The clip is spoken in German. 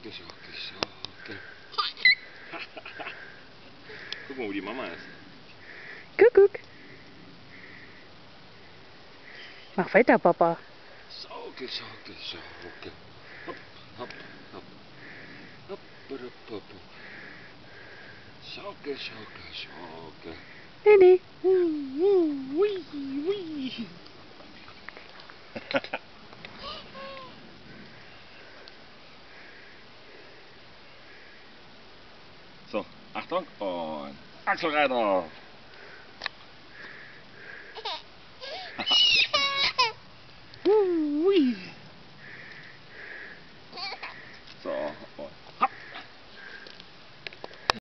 Schaukel. Guck mal, wo die Mama ist. Kuckuck. Mach weiter, Papa. Schaukel. Hopp, hopp, hopp. Hopp, hopp, hopp. Schaukel. Nee. Hui. So, Achtung und Axelreiter!